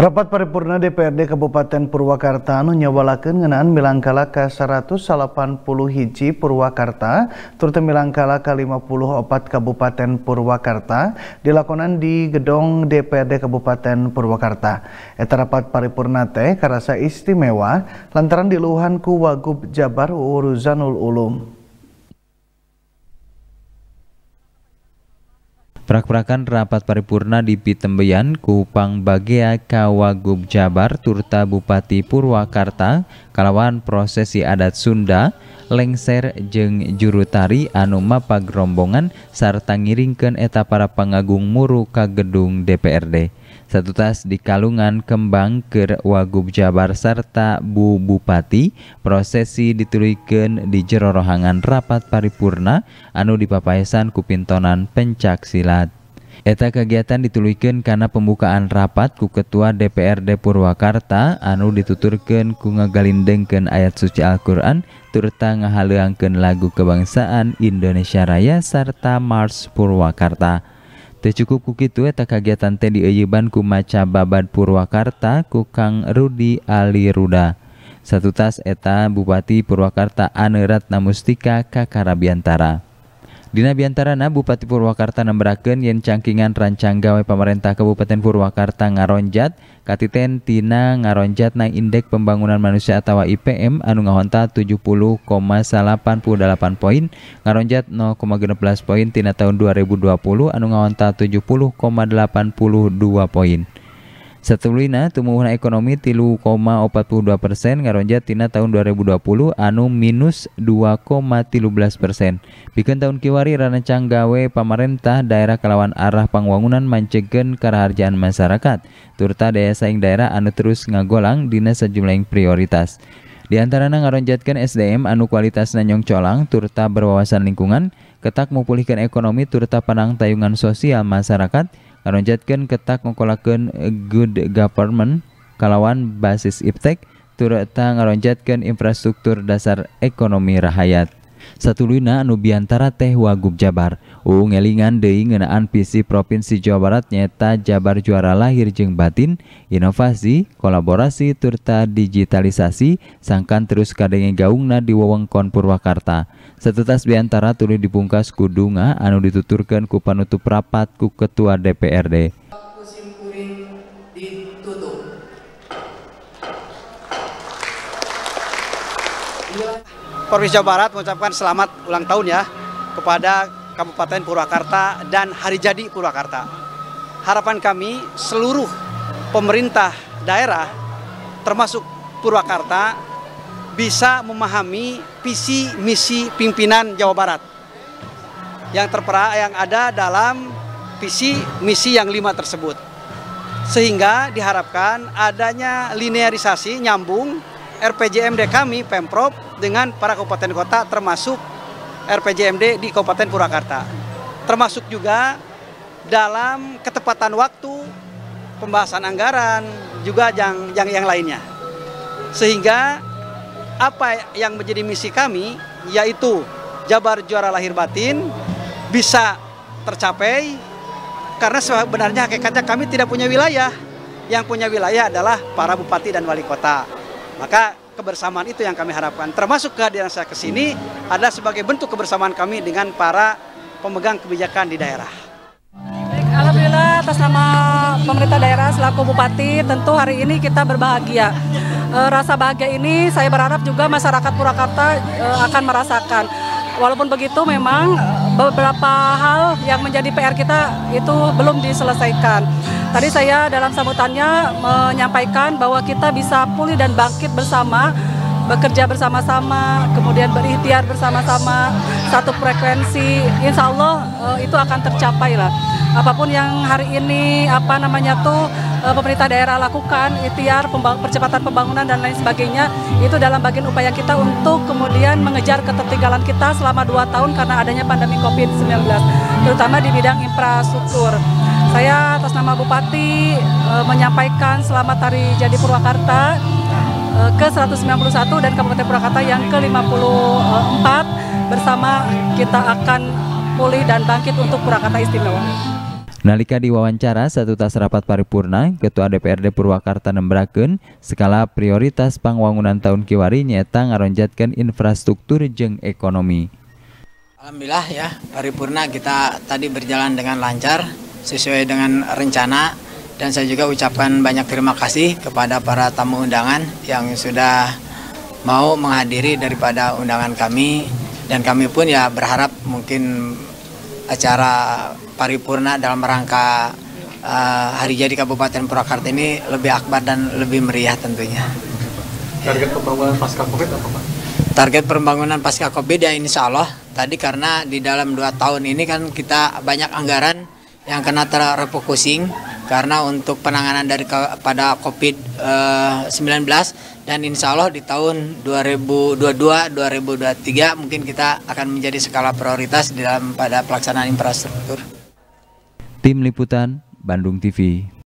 Rapat paripurna DPRD Kabupaten Purwakarta anu nyawalakeun ngeunaan milangkala ka 180 hiji Purwakarta turut milangkala ka 54 Kabupaten Purwakarta dilakonan di gedong DPRD Kabupaten Purwakarta. Eta rapat paripurna teh karasa istimewa lantaran diluhan ku Wagub Jabar Ruzanul Ulum. Prak-prakan rapat paripurna di Pitembeyan ku Pangbagea ka Wagub Jabar turta Bupati Purwakarta kalawan prosesi adat Sunda, lengser jeung juru tari anu mapag rombongan sarta ngiringkeun eta para pangagung muru ka gedung DPRD. Satutas di kalungan kembang keur Wagub Jabar sarta Bu Bupati, prosesi dituluykeun di jero rohangan rapat paripurna anu dipapaesan ku pintonan pencak silat. Eta kegiatan dituluykeun kana pembukaan rapat ku Ketua DPRD Purwakarta anu dituturkeun ku ngagalindengkeun ayat suci Al-Qur'an turta ngahaleuangkeun lagu kebangsaan Indonesia Raya sarta Mars Purwakarta. Teu cukup ku kitu eta kagiatan teh dieuyeban ku maca babad Purwakarta ku Kang Rudi Aliruda. Satutas eta Bupati Purwakarta Aneratna Mustika Kakarabiantara. Dina biantarana Bupati Purwakarta nemberakeun yen cangkingan rancang gawe pamarentah Kabupaten Purwakarta ngaronjat katiten tina ngaronjatna Indeks Pembangunan Manusia atawa IPM anu ngahonta 70,88 poin, ngaronjat 0,16 poin tina tahun 2020 anu ngahonta 70,82 poin. Satulina tumuhna ekonomi 3,42% ngaronjat tina tahun 2020 anu minus 2,13%. Pikeun tahun kiwari rancang gawe pamarentah daerah kalawan arah pangwangunan mancegeun karaharjaan masyarakat turta daya saing daerah anu terus ngagolang dina sajumlah prioritas. Di antarana ngaronjatkeun SDM anu kualitasna nyongcolang turta berwawasan lingkungan, ketak mupulihkeun ekonomi turta panang tayungan sosial masyarakat, ngaronjatkeun ketak ngokolakeun good government kalawan basis iptek turta ngaronjatkeun infrastruktur dasar ekonomi rahayat. Satuluyna anu biantara teh Wagub Jabar ngelingan deui ngeunaan visi Provinsi Jawa Barat nyaeta Jabar juara lahir jeung batin, inovasi, kolaborasi turta digitalisasi sangkan terus kadenge gaungna di wewengkon Purwakarta. Satutas biantara tuluy dipungkas ku dunga anu dituturkeun ku panutup rapat ku Ketua DPRD. Provinsi Jawa Barat mengucapkan selamat ulang tahun ya kepada Kabupaten Purwakarta dan Hari Jadi Purwakarta. Harapan kami seluruh pemerintah daerah termasuk Purwakarta bisa memahami visi misi pimpinan Jawa Barat yang terpera yang ada dalam visi misi yang 5 tersebut. Sehingga diharapkan adanya linearisasi nyambung RPJMD kami Pemprov dengan para kabupaten kota termasuk RPJMD di Kabupaten Purwakarta. Termasuk juga dalam ketepatan waktu, pembahasan anggaran, juga yang lainnya. Sehingga apa yang menjadi misi kami yaitu Jabar juara lahir batin bisa tercapai karena sebenarnya hakikatnya kami tidak punya wilayah. Yang punya wilayah adalah para bupati dan wali kota. Maka kebersamaan itu yang kami harapkan, termasuk kehadiran saya ke sini adalah sebagai bentuk kebersamaan kami dengan para pemegang kebijakan di daerah. Baik, alhamdulillah atas nama pemerintah daerah selaku bupati tentu hari ini kita berbahagia. Rasa bahagia ini saya berharap juga masyarakat Purwakarta akan merasakan. Walaupun begitu memang beberapa hal yang menjadi PR kita itu belum diselesaikan. Tadi saya dalam sambutannya menyampaikan bahwa kita bisa pulih dan bangkit bersama, bekerja bersama-sama, kemudian berikhtiar bersama-sama, satu frekuensi, insya Allah itu akan tercapai lah. Apapun yang hari ini pemerintah daerah lakukan, ikhtiar, percepatan pembangunan dan lain sebagainya, itu dalam bagian upaya kita untuk kemudian mengejar ketertinggalan kita selama 2 tahun karena adanya pandemi COVID-19, terutama di bidang infrastruktur. Saya atas nama Bupati menyampaikan selamat Hari Jadi Purwakarta ke-191 dan Kabupaten Purwakarta yang ke-54 bersama kita akan pulih dan bangkit untuk Purwakarta Istimewa. Nalika diwawancara satu tas rapat paripurna, Ketua DPRD Purwakarta nembrakeun skala prioritas pangwangunan tahun kiwari nyaeta ngaronjatkeun infrastruktur jeung ekonomi. Alhamdulillah ya, paripurna kita tadi berjalan dengan lancar sesuai dengan rencana, dan saya juga ucapkan banyak terima kasih kepada para tamu undangan yang sudah mau menghadiri daripada undangan kami, dan kami pun ya berharap mungkin acara paripurna dalam rangka Hari Jadi Kabupaten Purwakarta ini lebih akbar dan lebih meriah tentunya. Target pembangunan pasca Covid apa Pak? Target pembangunan pasca Covid ya insya Allah tadi, karena di dalam 2 tahun ini kan kita banyak anggaran yang kena terrefocusing karena untuk penanganan pada Covid-19, dan insya Allah di tahun 2022-2023 mungkin kita akan menjadi skala prioritas pada pelaksanaan infrastruktur. Tim Liputan Bandung TV.